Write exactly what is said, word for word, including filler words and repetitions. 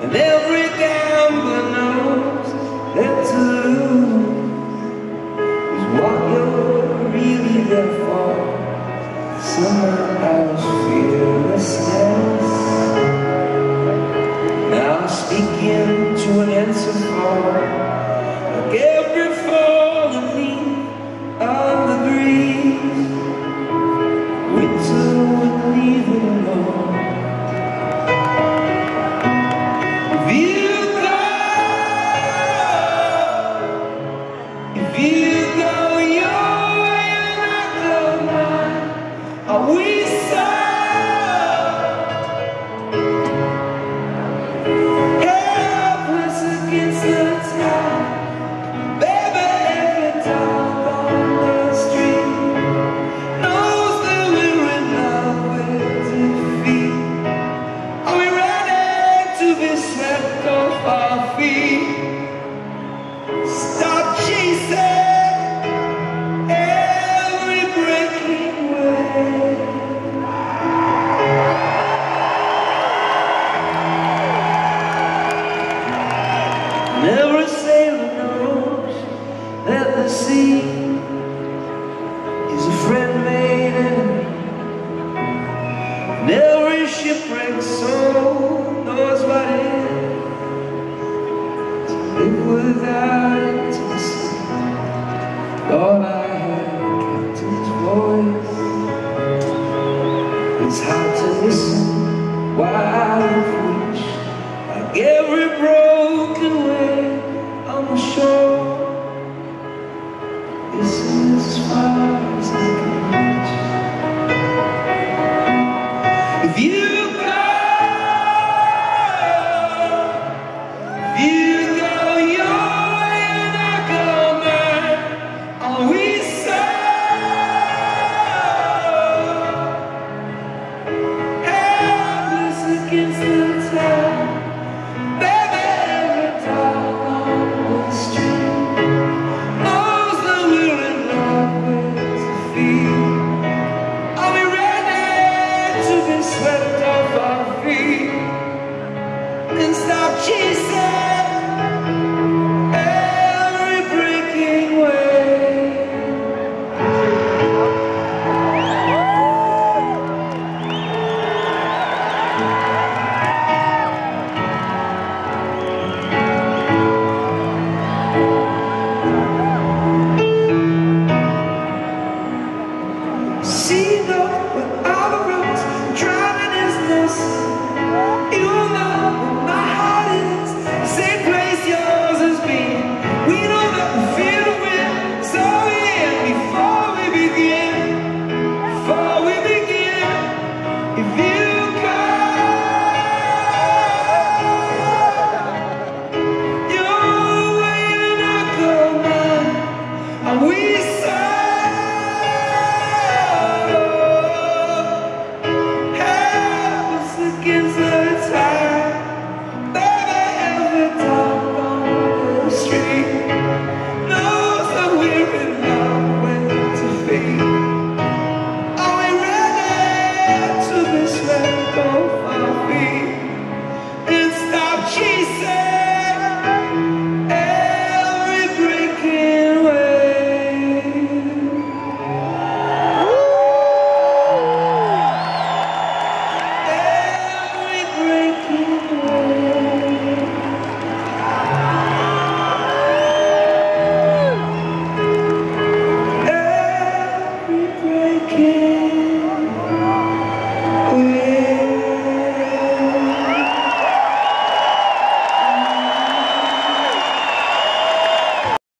And every gambler knows that to lose is what you're really there for. Someone else fearlessness. Now I'm speaking to an answer for like every fallen leaf on the breeze. Winter would leave it alone. If you go, if you go your way and I go mine, are we so helpless against the tide? Baby, every dog on the street knows that we're in love with defeat. Are we ready to be swept off our feet? Stop chasing every breaking wave. And every sailor knows that the sea is a friend made enemy. And every shipwrecked soul knows what it is to live without intimacy. All I hear the captain's voice. It's hard to listen while I preach, like every broken way.